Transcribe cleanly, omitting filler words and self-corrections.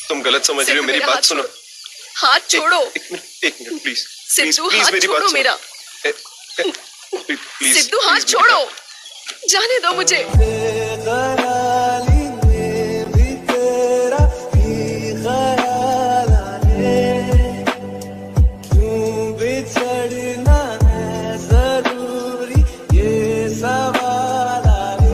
तुम गलत समझ रही हो, मेरी बात सुनो। हाथ छोड़ो। एक मिनट प्लीज। सिद्धू हाथ छोड़ो मेरा। सिद्धू हाथ छोड़ो, जाने दो मुझे।